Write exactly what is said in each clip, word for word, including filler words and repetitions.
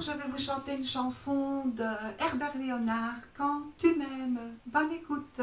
je vais vous chanter une chanson de Herbert Léonard, Quand tu m'aimes. Bonne écoute.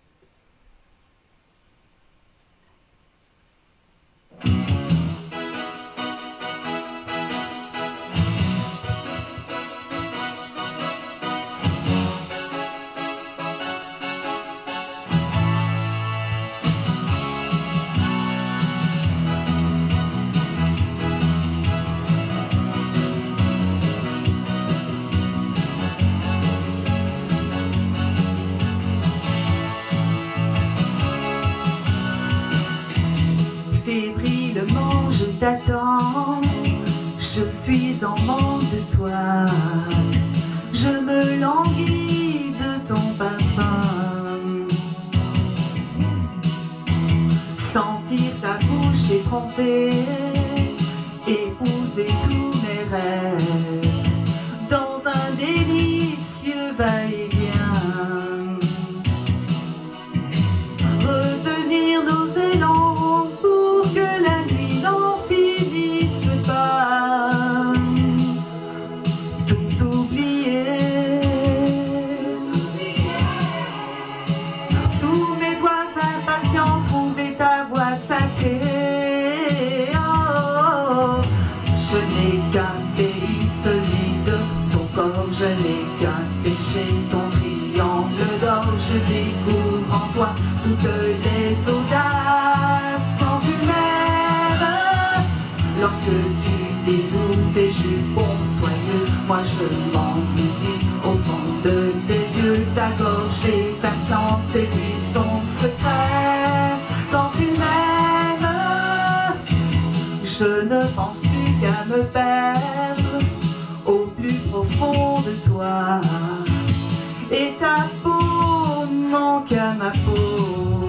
Fébrilement je t'attends, je suis en manque de toi, je me languis de ton parfum. Sentir ta bouche effrontée, épouser tous mes rêves, dans un délicieux va-et-vient. Retenir nos élans je n'ai qu'un péché, ton triangle d'or, je découvre en toi toutes les audaces. Quand tu m'aimes, lorsque tu dénoues tes jupons soyeux, moi je m'engloutis au fond de tes yeux, ta gorge et ta santé, buissons secrets. Quand tu m'aimes, je ne pense plus qu'à me perdre au plus profond de toi, et ta peau manque à ma peau.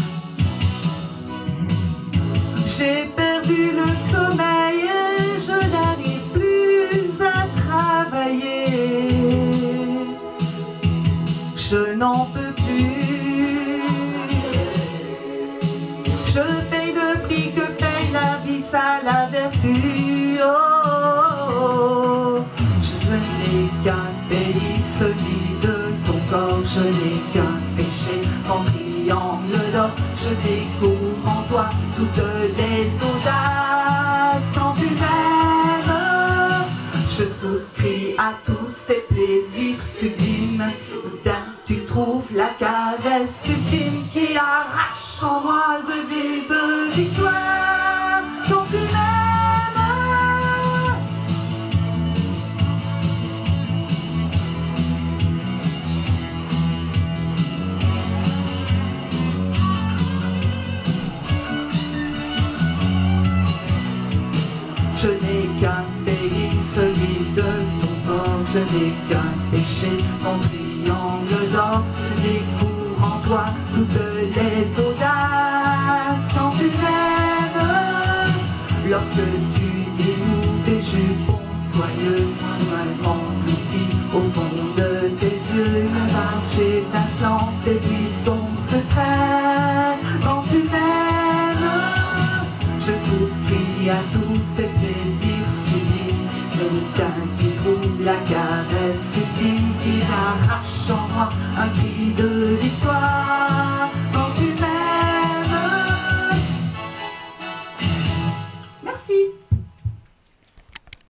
J'ai perdu le sommeil et je n'arrive plus à travailler. Je n'en peux plus. Je paye le prix que paye la vie, ça la vertu. Oh, je n'ai qu'un pays, celui de ton corps, je n'ai qu'un péché, en triangle d'or, je découvre en toi toutes les audaces. Quand tu m'aimes, je souscris à tous ces plaisirs sublimes, soudain tu trouves la caresse ultime qui arrache en moi de vie de victoire. Quand tu m'aimes, je n'ai qu'un pays, celui de ton corps, je n'ai qu'un péché, mon triangle d'or, je découvre en toi toutes les audaces. Quand tu m'aimes, lorsque tu dénoues tes jupons soyeux, moi m'engloutis au fond de tes yeux, ma marche étincelante, tes buissons secrets. Quand tu m'aimes, je souscris à tous ces plaisirs sublimes, soudain qui trouve la caresse sublime qui arrache en moi un cri de victoire. Quand tu m'aimes. Merci.